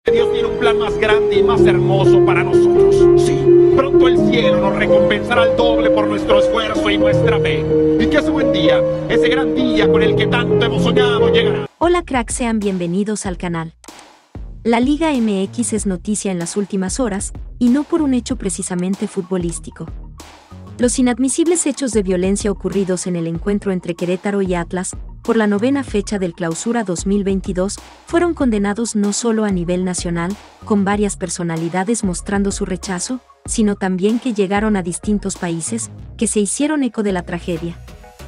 Dios tiene un plan más grande y más hermoso para nosotros. Sí, pronto el cielo nos recompensará al doble por nuestro esfuerzo y nuestra fe. Y que ese buen día, ese gran día con el que tanto hemos soñado, llegará. Hola cracks, sean bienvenidos al canal. La Liga MX es noticia en las últimas horas, y no por un hecho precisamente futbolístico. Los inadmisibles hechos de violencia ocurridos en el encuentro entre Querétaro y Atlas, por la 9ª fecha del Clausura 2022, fueron condenados no solo a nivel nacional, con varias personalidades mostrando su rechazo, sino también que llegaron a distintos países, que se hicieron eco de la tragedia.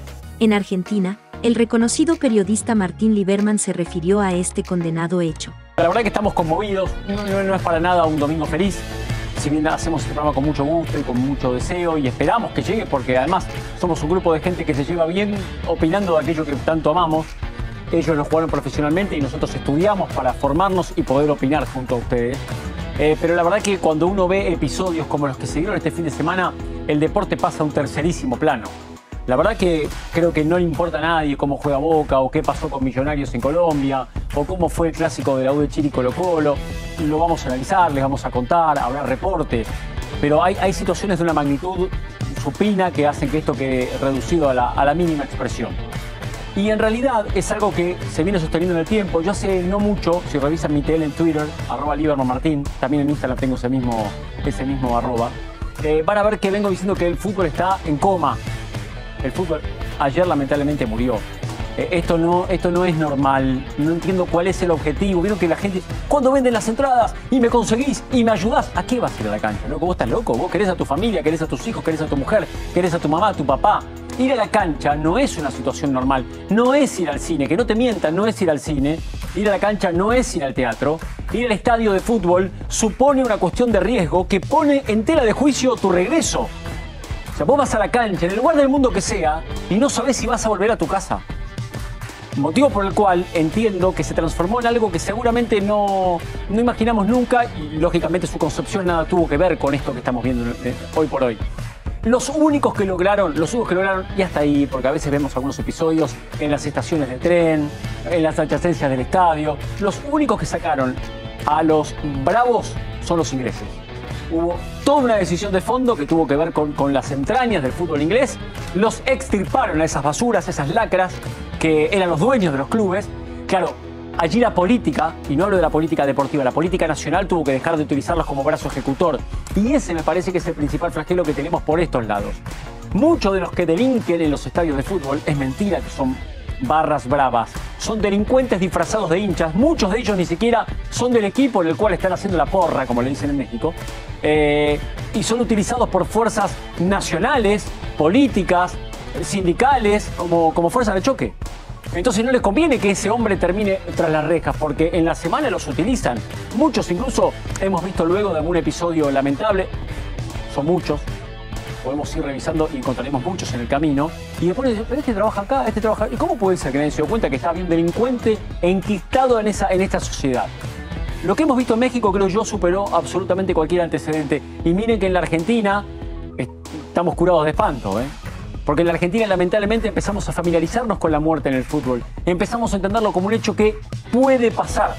En Argentina, el reconocido periodista Martín Lieberman se refirió a este condenado hecho. La verdad que estamos conmovidos, no es para nada un domingo feliz. Si bien hacemos este programa con mucho gusto y con mucho deseo y esperamos que llegue, porque además somos un grupo de gente que se lleva bien opinando de aquello que tanto amamos. Ellos lo jugaron profesionalmente y nosotros estudiamos para formarnos y poder opinar junto a ustedes. Pero la verdad que cuando uno ve episodios como los que se dieron este fin de semana, el deporte pasa a un tercerísimo plano. La verdad que creo que no le importa a nadie cómo juega Boca o qué pasó con Millonarios en Colombia o cómo fue el clásico de la U de Chile y Colo-Colo. Lo vamos a analizar, les vamos a contar, habrá reporte. Pero hay situaciones de una magnitud supina que hacen que esto quede reducido a la mínima expresión. Y en realidad es algo que se viene sosteniendo en el tiempo. Yo hace no mucho, si revisan mi TL en Twitter, @LiebermanMartin, también en Instagram tengo ese mismo arroba, van a ver que vengo diciendo que el fútbol está en coma. El fútbol ayer lamentablemente murió. Esto no es normal. No entiendo cuál es el objetivo. Vieron que la gente, cuando venden las entradas y me conseguís y me ayudás, ¿a qué vas a ir a la cancha? ¿Loco? ¿Vos estás loco? ¿Vos querés a tu familia, querés a tus hijos, querés a tu mujer, querés a tu mamá, a tu papá? Ir a la cancha no es una situación normal. No es ir al cine. Que no te mientan, no es ir al cine. Ir a la cancha no es ir al teatro. Ir al estadio de fútbol supone una cuestión de riesgo que pone en tela de juicio tu regreso. O sea, vos vas a la cancha, en el lugar del mundo que sea, y no sabés si vas a volver a tu casa. Motivo por el cual entiendo que se transformó en algo que seguramente no imaginamos nunca, y lógicamente su concepción nada tuvo que ver con esto que estamos viendo hoy por hoy. Los únicos que lograron, y hasta ahí, porque a veces vemos algunos episodios en las estaciones de tren, en las adyacencias del estadio, los únicos que sacaron a los bravos son los ingleses. Hubo toda una decisión de fondo que tuvo que ver con las entrañas del fútbol inglés. Los extirparon a esas basuras, esas lacras que eran los dueños de los clubes. Claro, allí la política, y no hablo de la política deportiva, la política nacional tuvo que dejar de utilizarlos como brazo ejecutor. Y ese me parece que es el principal flagelo que tenemos por estos lados. Muchos de los que delinquen en los estadios de fútbol, es mentira que son barras bravas. Son delincuentes disfrazados de hinchas. Muchos de ellos ni siquiera son del equipo en el cual están haciendo la porra, como le dicen en México. Y son utilizados por fuerzas nacionales, políticas, sindicales, como fuerza de choque. Entonces no les conviene que ese hombre termine tras las rejas, porque en la semana los utilizan. Muchos incluso hemos visto luego de algún episodio lamentable, son muchos, podemos ir revisando y encontraremos muchos en el camino, y después dicen, pero este trabaja acá, este trabaja acá. ¿Y cómo puede ser que nadie se dio cuenta que está bien delincuente e enquistado en esta sociedad? Lo que hemos visto en México, creo yo, superó absolutamente cualquier antecedente. Y miren que en la Argentina estamos curados de espanto, Porque en la Argentina lamentablemente empezamos a familiarizarnos con la muerte en el fútbol. Empezamos a entenderlo como un hecho que puede pasar.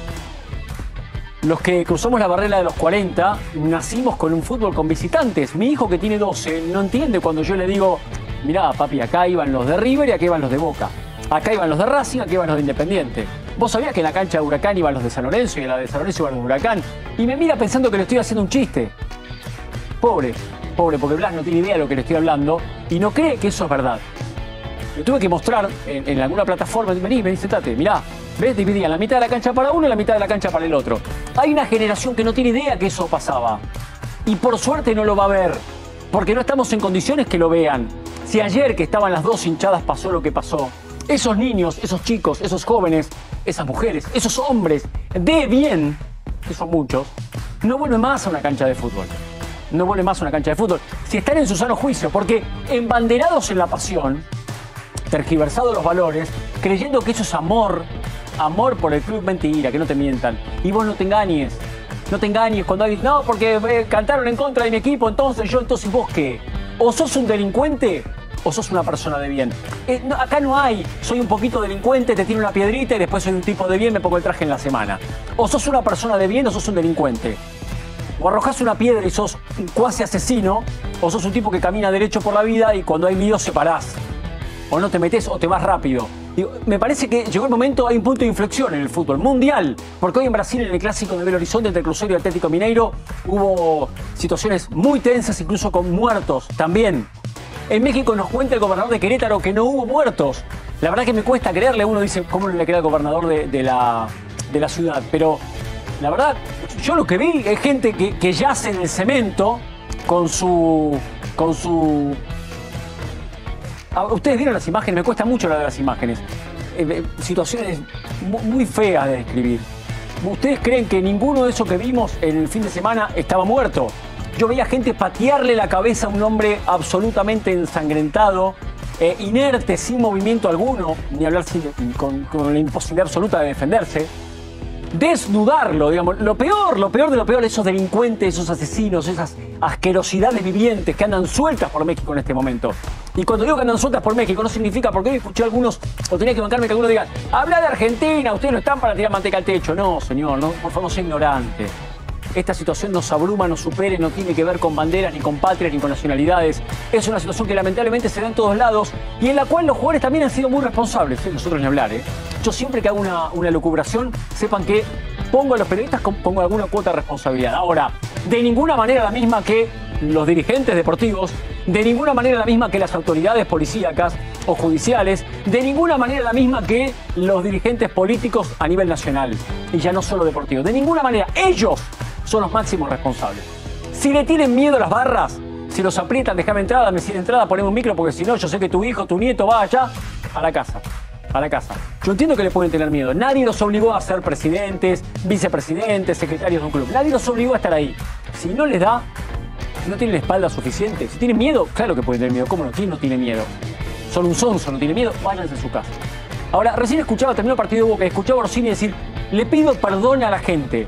Los que cruzamos la barrera de los 40 nacimos con un fútbol con visitantes. Mi hijo, que tiene 12, no entiende cuando yo le digo, mirá papi, acá iban los de River y acá iban los de Boca. Acá iban los de Racing, acá iban los de Independiente. ¿Vos sabías que en la cancha de Huracán iban los de San Lorenzo y en la de San Lorenzo iban los de Huracán? Y me mira pensando que le estoy haciendo un chiste. Pobre, porque Blas no tiene idea de lo que le estoy hablando y no cree que eso es verdad. Lo tuve que mostrar en alguna plataforma. Vení, sentate, mirá. ¿Ves? Dividían la mitad de la cancha para uno y la mitad de la cancha para el otro. Hay una generación que no tiene idea que eso pasaba. Y por suerte no lo va a ver, porque no estamos en condiciones que lo vean. Si ayer que estaban las dos hinchadas pasó lo que pasó, esos niños, esos chicos, esos jóvenes, esas mujeres, esos hombres de bien, que son muchos, no vuelven más a una cancha de fútbol. No vuelven más a una cancha de fútbol. Si están en su sano juicio, porque embanderados en la pasión, tergiversados los valores, creyendo que eso es amor por el club, mentira, que no te mientan. Y vos no te engañes cuando alguien, no, porque cantaron en contra de mi equipo, entonces vos qué. O sos un delincuente o sos una persona de bien. Acá no hay, soy un poquito delincuente, te tiro una piedrita y después soy un tipo de bien, me pongo el traje en la semana. O sos una persona de bien o sos un delincuente. O arrojás una piedra y sos un cuasi asesino, o sos un tipo que camina derecho por la vida y cuando hay lío se parás. O no te metés o te vas rápido. Digo, me parece que llegó el momento, hay un punto de inflexión en el fútbol mundial, porque hoy en Brasil, en el clásico de Belo Horizonte entre Cruzeiro y Atlético Mineiro, hubo situaciones muy tensas, incluso con muertos también. En México nos cuenta el gobernador de Querétaro que no hubo muertos. La verdad que me cuesta creerle, uno dice, ¿cómo no le cree al gobernador de la ciudad? Pero la verdad, yo lo que vi es gente que yace en el cemento con su... Ustedes vieron las imágenes, me cuesta mucho hablar de las imágenes. Situaciones muy feas de describir. ¿Ustedes creen que ninguno de esos que vimos en el fin de semana estaba muerto? Yo veía gente patearle la cabeza a un hombre absolutamente ensangrentado, inerte, sin movimiento alguno, ni hablar con la imposibilidad absoluta de defenderse. Desnudarlo, digamos, lo peor de lo peor, esos delincuentes, esos asesinos, esas asquerosidades vivientes que andan sueltas por México en este momento. Y cuando digo que andan sueltas por México no significa, porque hoy escuché a algunos, o tenía que bancarme que algunos digan, habla de Argentina, ustedes no están para tirar manteca al techo. No, señor, no, por favor, no sea ignorante. Esta situación nos abruma, nos supere, no tiene que ver con banderas, ni con patrias, ni con nacionalidades. Es una situación que lamentablemente se da en todos lados y en la cual los jugadores también han sido muy responsables. Nosotros ni hablar, Yo siempre que hago una lucubración, sepan que pongo a los periodistas, pongo alguna cuota de responsabilidad. Ahora, de ninguna manera la misma que los dirigentes deportivos, de ninguna manera la misma que las autoridades policíacas o judiciales, de ninguna manera la misma que los dirigentes políticos a nivel nacional, y ya no solo deportivos. De ninguna manera, ellos son los máximos responsables. Si le tienen miedo a las barras, si los aprietan, déjame entrada, me sigue entrada, poneme un micro, porque si no, yo sé que tu hijo, tu nieto va allá, a la casa. A la casa. Yo entiendo que le pueden tener miedo. Nadie los obligó a ser presidentes, vicepresidentes, secretarios de un club. Nadie los obligó a estar ahí. Si no les da, si no tienen la espalda suficiente, si tienen miedo, claro que pueden tener miedo. ¿Cómo no? ¿Quién no tiene miedo? Son un sonso, no tiene miedo, váyanse a su casa. Ahora, recién terminó el partido de Boca, escuchaba a Orsini decir, le pido perdón a la gente.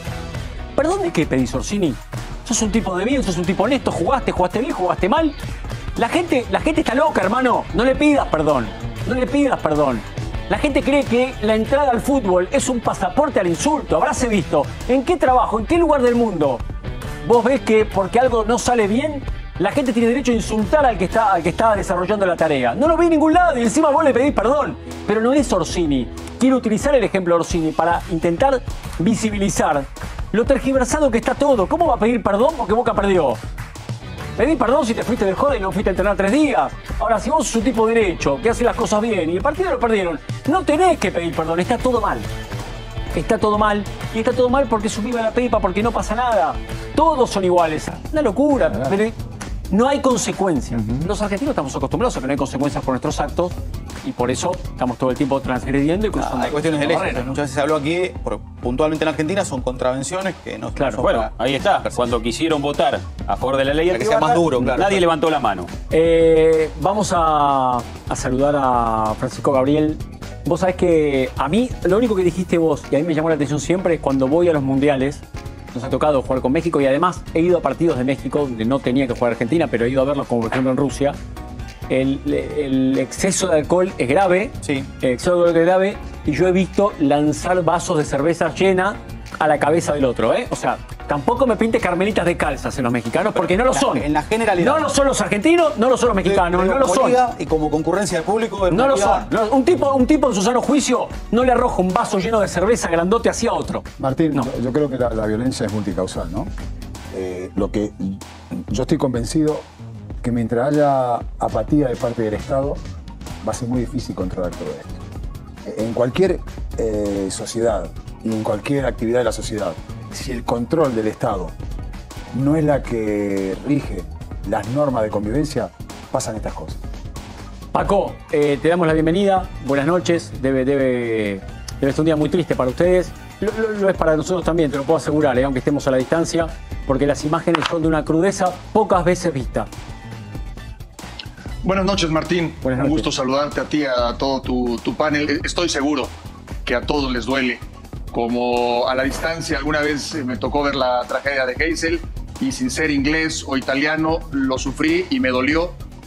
¿Perdón de qué pedís, Orsini? ¿Sos un tipo de bien? ¿Sos un tipo honesto? ¿Jugaste bien? ¿Jugaste mal? La gente está loca, hermano. No le pidas perdón. No le pidas perdón. La gente cree que la entrada al fútbol es un pasaporte al insulto. Habráse visto en qué trabajo, en qué lugar del mundo vos ves que porque algo no sale bien, la gente tiene derecho a insultar al que está desarrollando la tarea. No lo vi en ningún lado y encima vos le pedís perdón. Pero no es Orsini. Quiero utilizar el ejemplo de Orsini para intentar visibilizar lo tergiversado que está todo. ¿Cómo va a pedir perdón porque Boca perdió? Pedí perdón si te fuiste de joda y no fuiste a entrenar 3 días. Ahora, si vos sos un tipo derecho, que hace las cosas bien y el partido lo perdieron, no tenés que pedir perdón, está todo mal. Está todo mal, y está todo mal porque subimos la pepa, porque no pasa nada. Todos son iguales. Una locura, pero no hay consecuencias. Los argentinos estamos acostumbrados a que no hay consecuencias por nuestros actos y por eso estamos todo el tiempo transgrediendo y cruzando. Hay cuestiones de leyes. Muchas veces se habló aquí, puntualmente en Argentina, son contravenciones que no... Claro, bueno, ahí está. Cuando quisieron votar a favor de la ley que sea más duro, claro, nadie levantó la mano. Vamos a saludar a Francisco Gabriel. Vos sabés que a mí, lo único que dijiste vos, y a mí me llamó la atención siempre, es cuando voy a los mundiales, nos ha tocado jugar con México y además he ido a partidos de México donde no tenía que jugar Argentina, pero he ido a verlos como por ejemplo en Rusia. El exceso de alcohol es grave, sí. El exceso de alcohol es grave y yo he visto lanzar vasos de cerveza llena a la cabeza del otro, O sea, tampoco me pintes carmelitas de calzas en los mexicanos porque no lo son. En la generalidad. No lo son los argentinos, no lo son los mexicanos, no lo son. Y como concurrencia del público... No lo son. No, un tipo en su sano juicio no le arroja un vaso lleno de cerveza grandote hacia otro. Martín, no. Yo creo que la violencia es multicausal, ¿no? Lo que yo estoy convencido que mientras haya apatía de parte del Estado, va a ser muy difícil controlar todo esto. En cualquier sociedad y en cualquier actividad de la sociedad, si el control del Estado no es la que rige las normas de convivencia, pasan estas cosas. Paco, te damos la bienvenida, buenas noches, debe ser un día muy triste para ustedes, lo es para nosotros también, te lo puedo asegurar, aunque estemos a la distancia, porque las imágenes son de una crudeza pocas veces vista. Buenas noches, Martín. Buenas noches. Un gusto saludarte a ti, a todo tu panel. Estoy seguro que a todos les duele. Como a la distancia alguna vez me tocó ver la tragedia de Geisel y sin ser inglés o italiano lo sufrí y me dolió.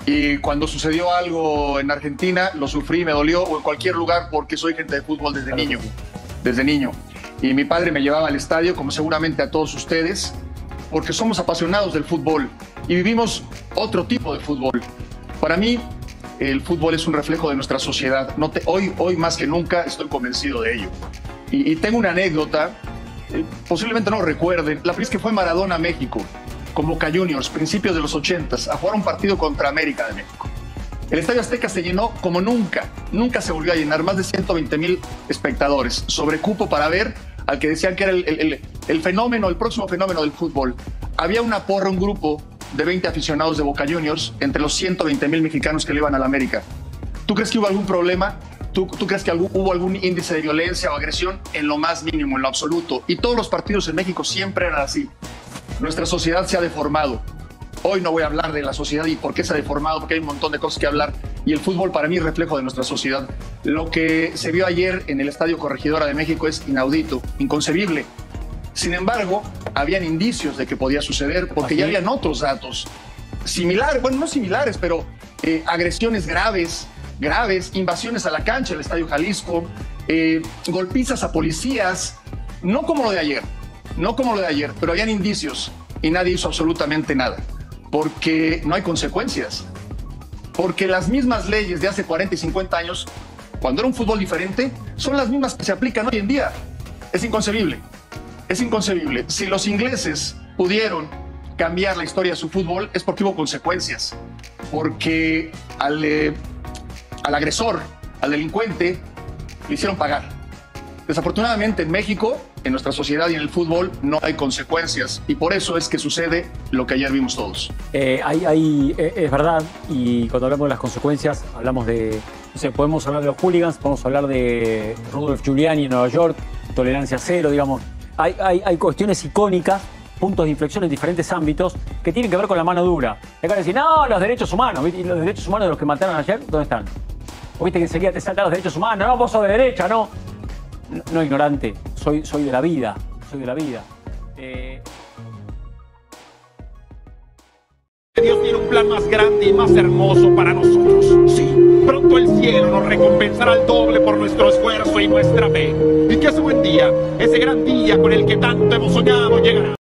Y cuando sucedió algo en Argentina, lo sufrí, me dolió, o en cualquier lugar, porque soy gente de fútbol desde niño. Desde niño. Y mi padre me llevaba al estadio, como seguramente a todos ustedes, porque somos apasionados del fútbol y vivimos otro tipo de fútbol. Para mí, el fútbol es un reflejo de nuestra sociedad. Hoy más que nunca estoy convencido de ello. Y tengo una anécdota, posiblemente no recuerden, la primera vez que fue Maradona a México, con Boca Juniors, principios de los 80s, a jugar un partido contra América de México. El Estadio Azteca se llenó como nunca se volvió a llenar, más de 120,000 espectadores, sobrecupo para ver al que decían que era el fenómeno, el próximo fenómeno del fútbol. Había una porra, un grupo de 20 aficionados de Boca Juniors entre los 120,000 mexicanos que le iban a la América. ¿Tú crees que hubo algún problema? ¿Tú crees que hubo algún índice de violencia o agresión? En lo más mínimo, en lo absoluto. Y todos los partidos en México siempre eran así. Nuestra sociedad se ha deformado. Hoy no voy a hablar de la sociedad y por qué se ha deformado, porque hay un montón de cosas que hablar. Y el fútbol para mí es reflejo de nuestra sociedad. Lo que se vio ayer en el Estadio Corregidora de México es inaudito, inconcebible. Sin embargo, habían indicios de que podía suceder porque ya habían otros datos similares, bueno, no similares, pero agresiones graves, invasiones a la cancha del Estadio Jalisco, golpizas a policías, no como lo de ayer, pero habían indicios y nadie hizo absolutamente nada. Porque no hay consecuencias. Porque las mismas leyes de hace 40 y 50 años, cuando era un fútbol diferente, son las mismas que se aplican hoy en día. Es inconcebible. Es inconcebible. Si los ingleses pudieron cambiar la historia de su fútbol, es porque hubo consecuencias. Porque al agresor, al delincuente, le hicieron pagar. Desafortunadamente en México, en nuestra sociedad y en el fútbol, no hay consecuencias. Y por eso es que sucede lo que ayer vimos todos. Es verdad, y cuando hablamos de las consecuencias, hablamos de, no sé, podemos hablar de los hooligans, podemos hablar de Rudolph Giuliani en Nueva York, tolerancia cero, digamos. Hay cuestiones icónicas, puntos de inflexión en diferentes ámbitos que tienen que ver con la mano dura. Y acá decir, no, los derechos humanos, ¿viste? ¿Y los derechos humanos de los que mataron ayer, dónde están? ¿O viste que enseguida te saltan los derechos humanos? No, vos sos de derecha, no. No, ignorante, soy de la vida, Dios tiene un plan más grande y más hermoso para nosotros. Sí, pronto el cielo nos recompensará al doble por nuestro esfuerzo y nuestra fe. Y que ese buen día, ese gran día con el que tanto hemos soñado, llegará.